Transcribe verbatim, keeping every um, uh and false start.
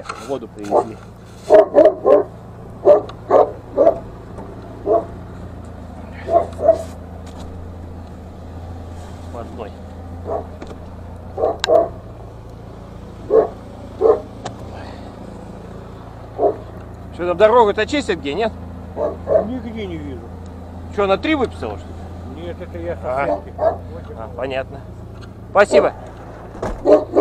воду привезли. Одной. Что там, дорогу-то чистят где, нет? Нигде не вижу. Что, на три выписала, что ли? Нет, это я А. совсем. А, понятно. Спасибо.